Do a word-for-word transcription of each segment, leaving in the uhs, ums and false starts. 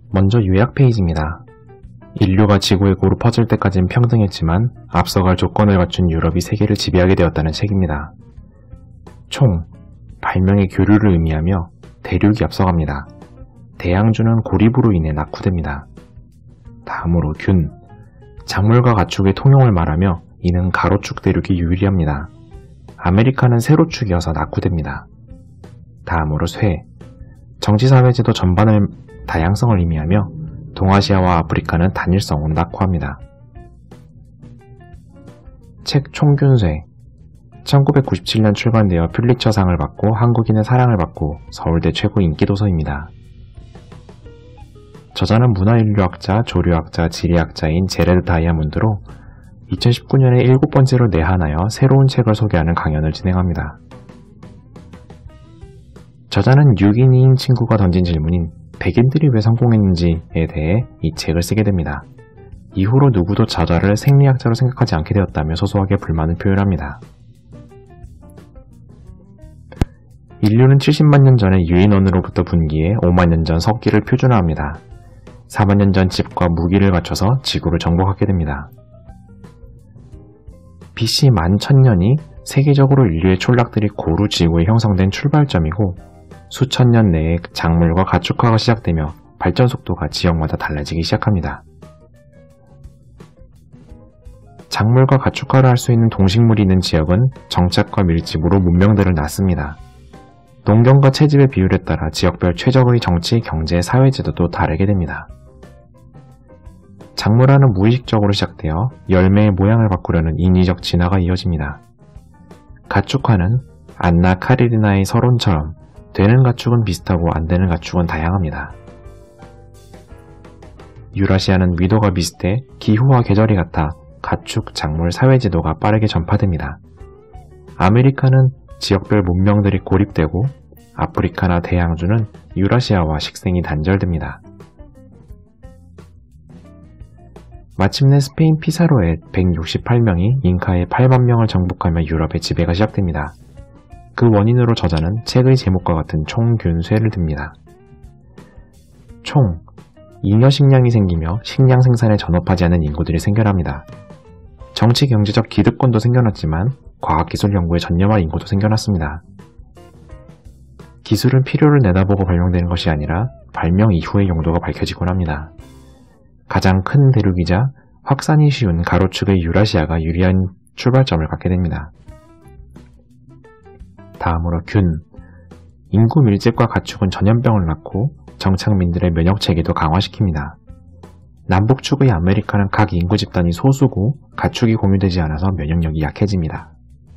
먼저 요약 페이지입니다. 인류가 지구에 고루 퍼질 때까지는 평등했지만 앞서갈 조건을 갖춘 유럽이 세계를 지배하게 되었다는 책입니다. 총, 발명의 교류를 의미하며 대륙이 앞서갑니다. 대양주는 고립으로 인해 낙후됩니다. 다음으로 균, 작물과 가축의 통용을 말하며 이는 가로축 대륙이 유리합니다. 아메리카는 세로축이어서 낙후됩니다. 다음으로 쇠, 정치사회제도 전반의 다양성을 의미하며 동아시아와 아프리카는 단일성으로 낙후합니다. 책 총균쇠, 천구백구십칠 년 출간되어 퓰리처상을 받고 한국인의 사랑을 받고 서울대 최고 인기도서입니다. 저자는 문화인류학자, 조류학자, 지리학자인 제레드 다이아몬드로 이천십구 년에 일곱 번째로 내한하여 새로운 책을 소개하는 강연을 진행합니다. 저자는 육인이인 친구가 던진 질문인 백인들이 왜 성공했는지에 대해 이 책을 쓰게 됩니다. 이후로 누구도 저자를 생리학자로 생각하지 않게 되었다며 소소하게 불만을 표현합니다. 인류는 칠십만 년 전에 유인원으로부터 분기해 오만 년 전 석기를 표준화합니다. 사만 년 전 집과 무기를 갖춰서 지구를 정복하게 됩니다. 비씨 만 천년이 세계적으로 인류의 촌락들이 고루 지구에 형성된 출발점이고 수천 년 내에 작물과 가축화가 시작되며 발전 속도가 지역마다 달라지기 시작합니다. 작물과 가축화를 할 수 있는 동식물이 있는 지역은 정착과 밀집으로 문명들을 낳습니다. 농경과 채집의 비율에 따라 지역별 최적의 정치, 경제, 사회제도도 다르게 됩니다. 작물화는 무의식적으로 시작되어 열매의 모양을 바꾸려는 인위적 진화가 이어집니다. 가축화는 안나 카레리나의 서론처럼 되는 가축은 비슷하고 안 되는 가축은 다양합니다. 유라시아는 위도가 비슷해 기후와 계절이 같아 가축, 작물, 사회제도가 빠르게 전파됩니다. 아메리카는 지역별 문명들이 고립되고 아프리카나 대양주는 유라시아와 식생이 단절됩니다. 마침내 스페인 피사로의 백육십팔 명이 잉카의 팔만 명을 정복하며 유럽의 지배가 시작됩니다. 그 원인으로 저자는 책의 제목과 같은 총균쇠를 듭니다. 총, 잉여 식량이 생기며 식량 생산에 전업하지 않은 인구들이 생겨납니다. 정치 경제적 기득권도 생겨났지만 과학기술 연구에 전념할 인구도 생겨났습니다. 기술은 필요를 내다보고 발명되는 것이 아니라 발명 이후의 용도가 밝혀지곤 합니다. 가장 큰 대륙이자 확산이 쉬운 가로축의 유라시아가 유리한 출발점을 갖게 됩니다. 다음으로 균, 인구 밀집과 가축은 전염병을 낳고 정착민들의 면역체계도 강화시킵니다. 남북축의 아메리카는 각 인구 집단이 소수고 가축이 공유되지 않아서 면역력이 약해집니다.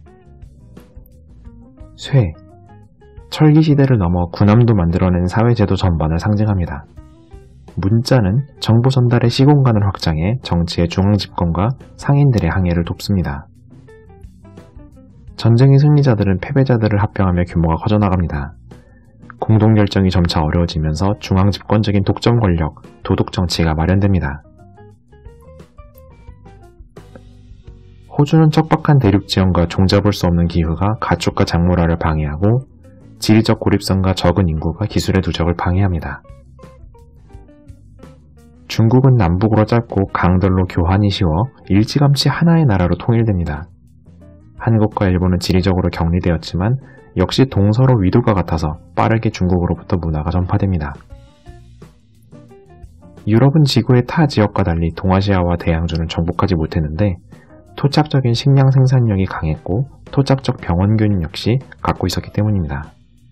쇠, 철기시대를 넘어 군함도 만들어낸 사회제도 전반을 상징합니다. 문자는 정보 전달의 시공간을 확장해 정치의 중앙집권과 상인들의 항해를 돕습니다. 전쟁의 승리자들은 패배자들을 합병하며 규모가 커져나갑니다. 공동결정이 점차 어려워지면서 중앙집권적인 독점 권력, 도독정치가 마련됩니다. 호주는 척박한 대륙지형과 종잡을 수 없는 기후가 가축과 작물화를 방해하고 지리적 고립성과 적은 인구가 기술의 누적을 방해합니다. 중국은 남북으로 짧고 강들로 교환이 쉬워 일찌감치 하나의 나라로 통일됩니다. 한국과 일본은 지리적으로 격리되었지만 역시 동서로 위도가 같아서 빠르게 중국으로부터 문화가 전파됩니다. 유럽은 지구의 타 지역과 달리 동아시아와 대양주는 정복하지 못했는데 토착적인 식량 생산력이 강했고 토착적 병원균 역시 갖고 있었기 때문입니다.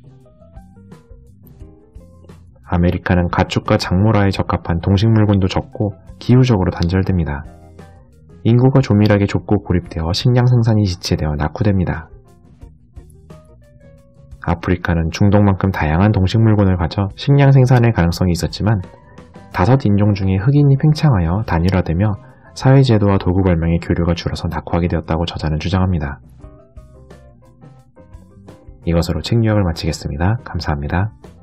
아메리카는 가축과 작물화에 적합한 동식물군도 적고 기후적으로 단절됩니다. 인구가 조밀하게 좁고 고립되어 식량 생산이 지체되어 낙후됩니다. 아프리카는 중동만큼 다양한 동식물군을 가져 식량 생산의 가능성이 있었지만 다섯 인종 중에 흑인이 팽창하여 단일화되며 사회제도와 도구 발명의 교류가 줄어서 낙후하게 되었다고 저자는 주장합니다. 이것으로 책 요약을 마치겠습니다. 감사합니다.